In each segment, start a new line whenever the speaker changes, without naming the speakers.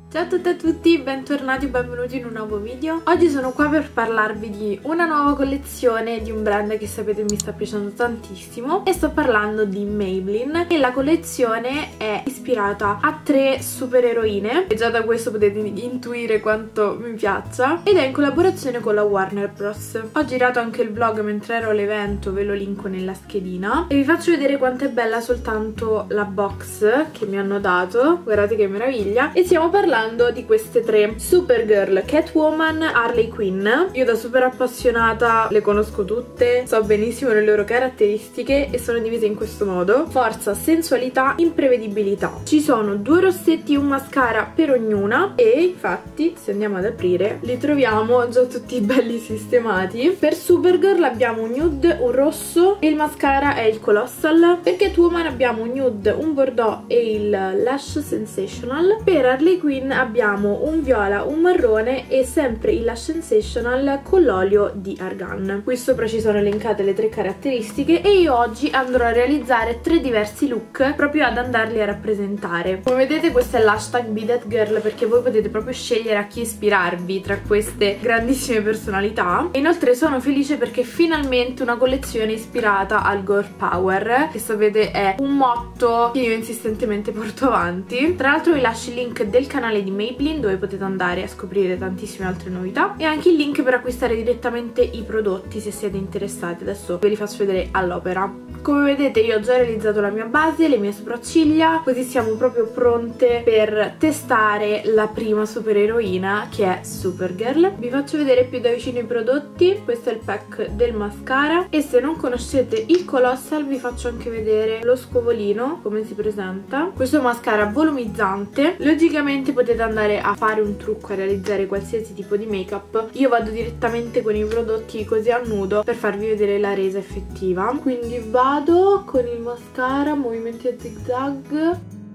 Ciao a tutte e a tutti, bentornati o benvenuti in un nuovo video. Oggi sono qua per parlarvi di una nuova collezione di un brand che sapete mi sta piacendo tantissimo e sto parlando di Maybelline e la collezione è ispirata a 3 supereroine e già da questo potete intuire quanto mi piaccia ed è in collaborazione con la Warner Bros. Ho girato anche il vlog mentre ero all'evento, ve lo linko nella schedina e vi faccio vedere quanto è bella soltanto la box che mi hanno dato, guardate che meraviglia. E stiamo parlando di queste 3: Supergirl, Catwoman, Harley Quinn. Io da super appassionata le conosco tutte, so benissimo le loro caratteristiche e sono divise in questo modo: forza, sensualità, imprevedibilità. Ci sono 2 rossetti e un mascara per ognuna e infatti se andiamo ad aprire li troviamo già tutti belli sistemati. Per Supergirl abbiamo un nude, un rosso e il mascara è il Colossal. Per Catwoman abbiamo un nude, un bordeaux e il Lash Sensational. Per Harley Quinn abbiamo un viola, un marrone e sempre il Lash Sensational con l'olio di Argan. Qui sopra ci sono elencate le 3 caratteristiche e io oggi andrò a realizzare 3 diversi look proprio ad andarli a rappresentare. Come vedete questo è l'hashtag BeThatGirl perché voi potete proprio scegliere a chi ispirarvi tra queste grandissime personalità. E inoltre sono felice perché finalmente una collezione ispirata al Girl Power, che sapete è un motto che io insistentemente porto avanti. Tra l'altro vi lascio il link del canale di Maybelline dove potete andare a scoprire tantissime altre novità e anche il link per acquistare direttamente i prodotti se siete interessati. Adesso ve li faccio vedere all'opera. Come vedete io ho già realizzato la mia base, le mie sopracciglia, così siamo proprio pronte per testare la prima supereroina che è Supergirl. Vi faccio vedere più da vicino i prodotti. Questo è il pack del mascara e se non conoscete il Colossal vi faccio anche vedere lo scovolino come si presenta. Questo è un mascara volumizzante. Logicamente potete andare a fare un trucco, a realizzare qualsiasi tipo di make up. Io vado direttamente con i prodotti così a nudo per farvi vedere la resa effettiva. Quindi vado con il mascara, movimenti a zigzag.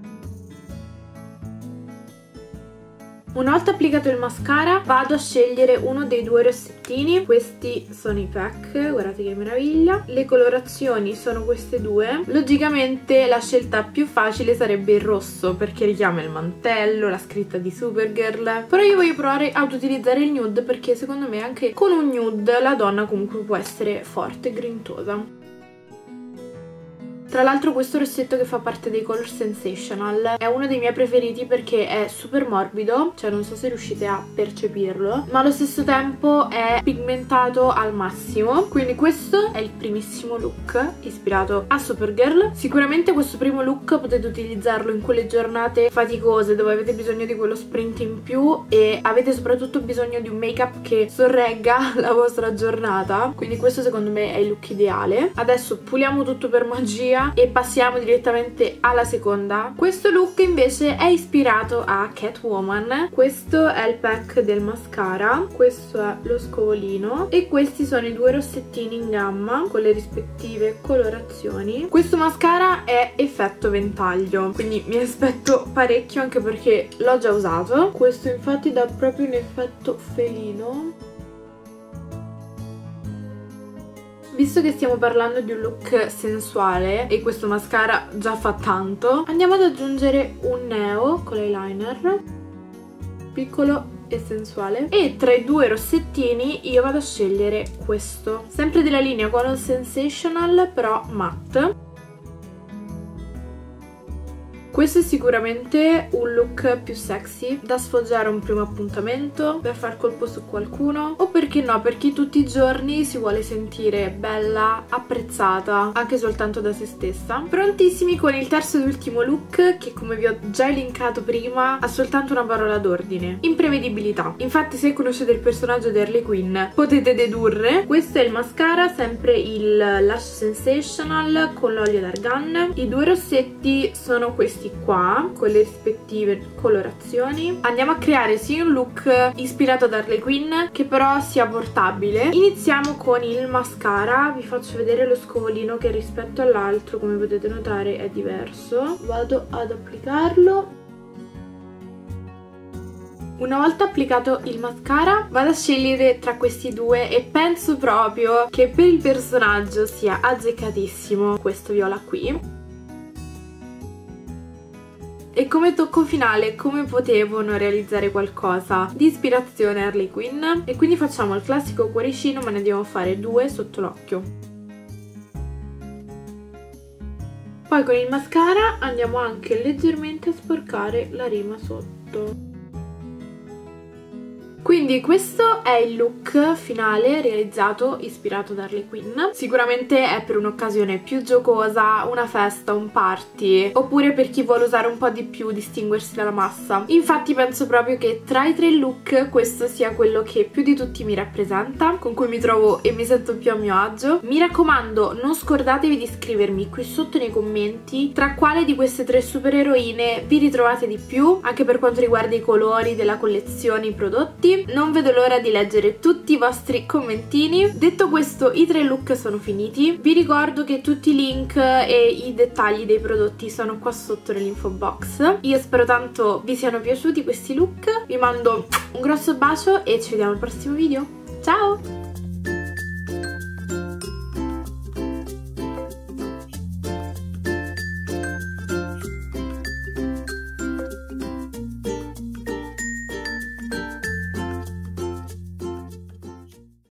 Una volta applicato il mascara vado a scegliere uno dei 2 rossettini. Questi sono i pack, guardate che meraviglia. Le colorazioni sono queste 2. Logicamente la scelta più facile sarebbe il rosso perché richiama il mantello, la scritta di Supergirl. Però io voglio provare ad utilizzare il nude perché secondo me anche con un nude la donna comunque può essere forte e grintosa. Tra l'altro questo rossetto che fa parte dei Color Sensational è uno dei miei preferiti perché è super morbido, cioè non so se riuscite a percepirlo, ma allo stesso tempo è pigmentato al massimo. Quindi questo è il primissimo look ispirato a Supergirl. Sicuramente questo primo look potete utilizzarlo in quelle giornate faticose dove avete bisogno di quello sprint in più e avete soprattutto bisogno di un make up che sorregga la vostra giornata. Quindi questo secondo me è il look ideale. Adesso puliamo tutto per magia e passiamo direttamente alla seconda. Questo look invece è ispirato a Catwoman. Questo è il pack del mascara, questo è lo scovolino e questi sono i 2 rossettini in gamma con le rispettive colorazioni. Questo mascara è effetto ventaglio, quindi mi aspetto parecchio anche perché l'ho già usato. Questo infatti dà proprio un effetto felino. Visto che stiamo parlando di un look sensuale e questo mascara già fa tanto, andiamo ad aggiungere un neo con l'eyeliner piccolo e sensuale e tra i 2 rossettini io vado a scegliere questo, sempre della linea Color Sensational però matte. Questo è sicuramente un look più sexy da sfoggiare a un primo appuntamento, per far colpo su qualcuno o perché no, per chi tutti i giorni si vuole sentire bella, apprezzata, anche soltanto da se stessa. Prontissimi con il terzo ed ultimo look che come vi ho già linkato prima ha soltanto una parola d'ordine: imprevedibilità. Infatti se conoscete il personaggio di Harley Quinn potete dedurre. Questo è il mascara, sempre il Lash Sensational con l'olio d'argan. I 2 rossetti sono questi qua con le rispettive colorazioni. Andiamo a creare sia un look ispirato ad Harley Quinn che però sia portabile. Iniziamo con il mascara, vi faccio vedere lo scovolino che rispetto all'altro come potete notare è diverso. Vado ad applicarlo. Una volta applicato il mascara vado a scegliere tra questi 2 e penso proprio che per il personaggio sia azzeccatissimo questo viola qui. E come tocco finale, come potevo non realizzare qualcosa di ispirazione Harley Quinn? E quindi facciamo il classico cuoricino, ma ne andiamo a fare 2 sotto l'occhio. Poi con il mascara andiamo anche leggermente a sporcare la rima sotto. Quindi questo è il look finale realizzato ispirato da Harley Quinn. Sicuramente è per un'occasione più giocosa, una festa, un party, oppure per chi vuole usare un po' di più, distinguersi dalla massa. Infatti penso proprio che tra i 3 look questo sia quello che più di tutti mi rappresenta, con cui mi trovo e mi sento più a mio agio. Mi raccomando, non scordatevi di scrivermi qui sotto nei commenti tra quale di queste 3 supereroine vi ritrovate di più, anche per quanto riguarda i colori della collezione, i prodotti. Non vedo l'ora di leggere tutti i vostri commentini. Detto questo, i 3 look sono finiti. Vi ricordo che tutti i link e i dettagli dei prodotti sono qua sotto nell'info box. Io spero tanto vi siano piaciuti questi look. Vi mando un grosso bacio e ci vediamo al prossimo video. Ciao!